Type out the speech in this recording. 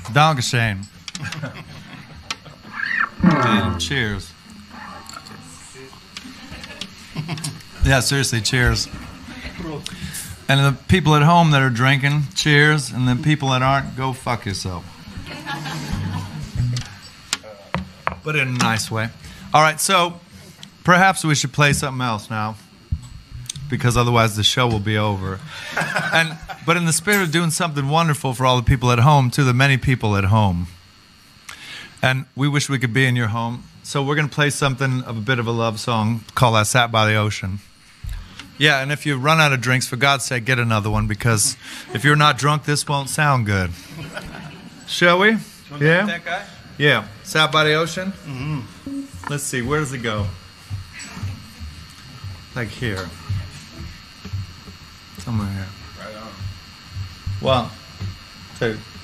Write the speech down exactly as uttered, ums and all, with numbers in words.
Dankeschön. Dude, cheers. Yeah, seriously, cheers. And the people at home that are drinking, cheers. And the people that aren't, go fuck yourself. But in a nice way. All right, so perhaps we should play something else now, because otherwise the show will be over. And but in the spirit of doing something wonderful for all the people at home, to the many people at home. And we wish we could be in your home. So we're going to play something of a bit of a love song called I Sat by the Ocean. Yeah, and if you run out of drinks, for God's sake, get another one, because if you're not drunk, this won't sound good. Shall we? Yeah? That guy? Yeah. Sat by the Ocean? Mm-hmm. Let's see, where does it go? Like here. Somewhere here. Right on. One, two.